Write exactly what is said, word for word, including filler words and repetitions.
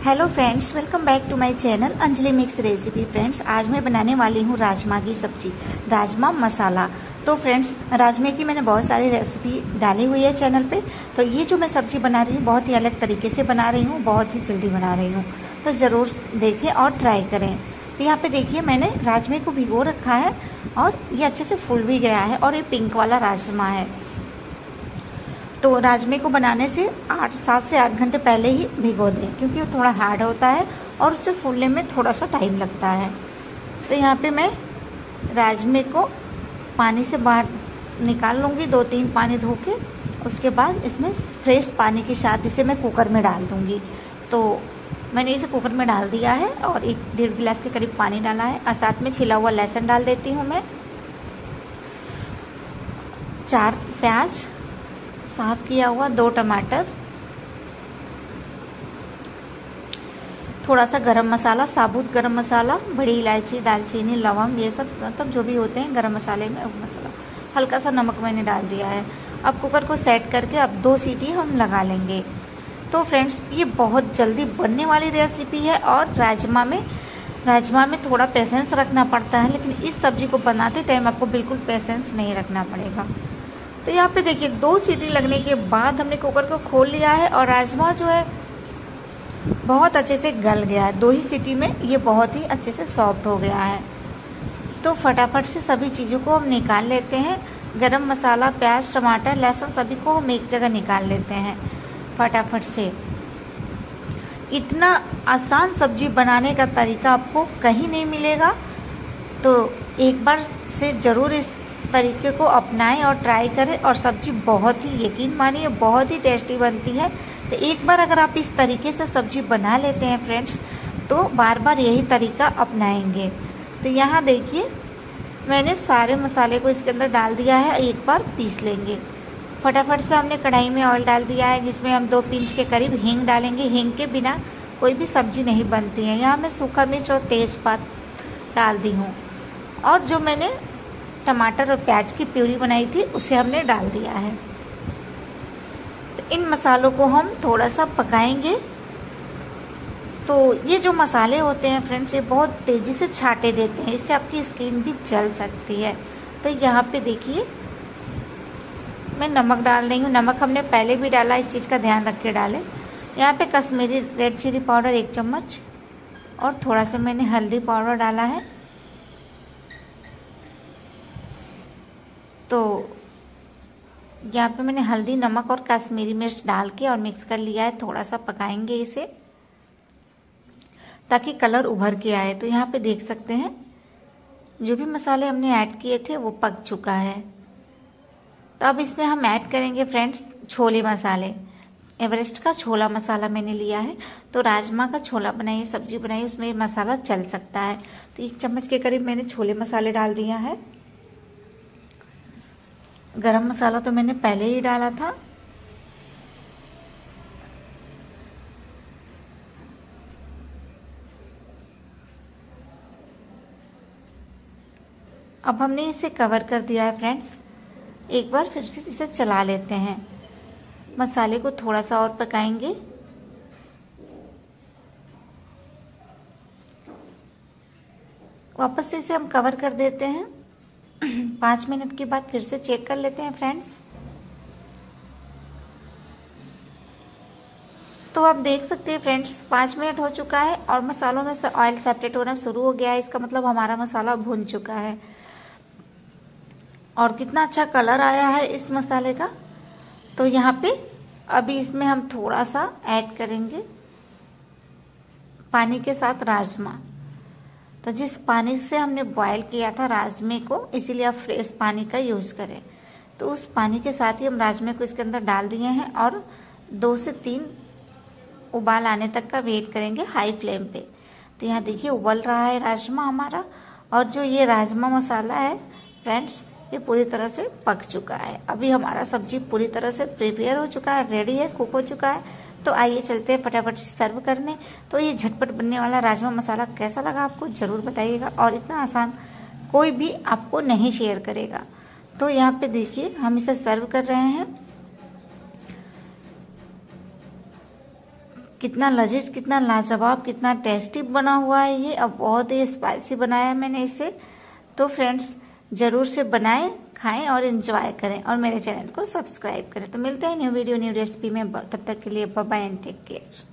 Hello friends, welcome back to my channel Anjali mix recipe. Friends, आज मैं बनाने वाली हूँ राजमा की सब्जी, राजमा मसाला। तो फ्रेंड्स, राजमा की मैंने बहुत सारी रेसिपी डाली हुई है चैनल पे। तो ये जो मैं सब्जी बना रही हूँ बहुत ही अलग तरीके से बना रही हूँ, बहुत ही जल्दी बना रही हूँ, तो ज़रूर देखें और ट्राई करें। तो यहाँ पे देखिए, मैंने राजमे को भिगो रखा है और ये अच्छे से फूल भी गया है और ये पिंक वाला राजमा है। तो राजमे को बनाने से आठ सात से आठ घंटे पहले ही भिगो दें, क्योंकि वो थोड़ा हार्ड होता है और उससे फूलने में थोड़ा सा टाइम लगता है। तो यहाँ पे मैं राजमे को पानी से बाहर निकाल लूँगी, दो तीन पानी धो के। उसके बाद इसमें फ्रेश पानी के साथ इसे मैं कुकर में डाल दूँगी। तो मैंने इसे कुकर में डाल दिया है और एक डेढ़ गिलास के करीब पानी डाला है और साथ में छिला हुआ लहसुन डाल देती हूँ मैं, चार प्याज साफ किया हुआ, दो टमाटर, थोड़ा सा गरम मसाला, साबुत गरम मसाला, बड़ी इलायची, दालचीनी, लवंग, ये सब मतलब जो भी होते हैं गरम मसाले में, वो मसाला, हल्का सा नमक मैंने डाल दिया है। अब कुकर को सेट करके अब दो सीटी हम लगा लेंगे। तो फ्रेंड्स, ये बहुत जल्दी बनने वाली रेसिपी है और राजमा में राजमा में थोड़ा पेशेंस रखना पड़ता है, लेकिन इस सब्जी को बनाते टाइम आपको बिल्कुल पेशेंस नहीं रखना पड़ेगा। तो यहाँ पे देखिए, दो सीटी लगने के बाद हमने कुकर को खोल लिया है और राजमा जो है बहुत अच्छे से गल गया है। दो ही सीटी में ये बहुत ही अच्छे से सॉफ्ट हो गया है। तो फटाफट से सभी चीज़ों को हम निकाल लेते हैं। गरम मसाला, प्याज, टमाटर, लहसुन सभी को हम एक जगह निकाल लेते हैं फटाफट से। इतना आसान सब्जी बनाने का तरीका आपको कहीं नहीं मिलेगा, तो एक बार से ज़रूर इस तरीके को अपनाएं और ट्राई करें। और सब्जी बहुत ही, यकीन मानिए, बहुत ही टेस्टी बनती है। तो एक बार अगर आप इस तरीके से सब्जी बना लेते हैं फ्रेंड्स, तो बार बार यही तरीका अपनाएंगे। तो यहाँ देखिए, मैंने सारे मसाले को इसके अंदर डाल दिया है, एक बार पीस लेंगे। फटाफट से हमने कढ़ाई में ऑयल डाल दिया है, जिसमें हम दो पिंच के करीब हींग डालेंगे। हींग के बिना कोई भी सब्जी नहीं बनती है। यहाँ मैं सूखा मिर्च और तेजपात डाल दी हूँ और जो मैंने टमाटर और प्याज की प्यूरी बनाई थी उसे हमने डाल दिया है। तो इन मसालों को हम थोड़ा सा पकाएंगे। तो ये जो मसाले होते हैं फ्रेंड्स, ये बहुत तेज़ी से छाटे देते हैं, इससे आपकी स्किन भी जल सकती है। तो यहाँ पे देखिए, मैं नमक डाल रही हूँ। नमक हमने पहले भी डाला, इस चीज़ का ध्यान रख के डालें। यहाँ पे कश्मीरी रेड चिली पाउडर एक चम्मच और थोड़ा सा मैंने हल्दी पाउडर डाला है। तो यहाँ पे मैंने हल्दी, नमक और कश्मीरी मिर्च डाल के और मिक्स कर लिया है। थोड़ा सा पकाएंगे इसे ताकि कलर उभर के आए। तो यहाँ पे देख सकते हैं, जो भी मसाले हमने ऐड किए थे वो पक चुका है। तो अब इसमें हम ऐड करेंगे फ्रेंड्स छोले मसाले। एवरेस्ट का छोला मसाला मैंने लिया है। तो राजमा का छोला बनाइए, सब्जी बनाइए, उसमें मसाला चल सकता है। तो एक चम्मच के करीब मैंने छोले मसाले डाल दिया है। गरम मसाला तो मैंने पहले ही डाला था। अब हमने इसे कवर कर दिया है फ्रेंड्स। एक बार फिर से इसे चला लेते हैं। मसाले को थोड़ा सा और पकाएंगे। वापस से इसे हम कवर कर देते हैं। पाँच मिनट के बाद फिर से चेक कर लेते हैं फ्रेंड्स। तो आप देख सकते हैं फ्रेंड्स, पाँच मिनट हो चुका है और मसालों में से ऑयल सेपरेट होना शुरू हो गया है। इसका मतलब हमारा मसाला भुन चुका है और कितना अच्छा कलर आया है इस मसाले का। तो यहाँ पे अभी इसमें हम थोड़ा सा ऐड करेंगे पानी के साथ राजमा। तो जिस पानी से हमने बॉयल किया था राजमे को, इसीलिए आप फ्रेश पानी का यूज करें। तो उस पानी के साथ ही हम राजमे को इसके अंदर डाल दिए हैं और दो से तीन उबाल आने तक का वेट करेंगे हाई फ्लेम पे। तो यहाँ देखिए, उबल रहा है राजमा हमारा और जो ये राजमा मसाला है फ्रेंड्स, ये पूरी तरह से पक चुका है। अभी हमारा सब्जी पूरी तरह से प्रिपेयर हो चुका है, रेडी है, कुक हो चुका है। तो आइए चलते हैं फटाफट से सर्व करने। तो ये झटपट बनने वाला राजमा मसाला कैसा लगा आपको जरूर बताइएगा, और इतना आसान कोई भी आपको नहीं शेयर करेगा। तो यहाँ पे देखिए, हम इसे सर्व कर रहे हैं। कितना लजीज, कितना लाजवाब, कितना टेस्टी बना हुआ है ये। अब बहुत ही स्पाइसी बनाया है मैंने इसे। तो फ्रेंड्स जरूर से बनाएं, खाएं और एंजॉय करें और मेरे चैनल को सब्सक्राइब करें। तो मिलते हैं न्यू वीडियो न्यू रेसिपी में, तब तक के लिए bye bye and take care.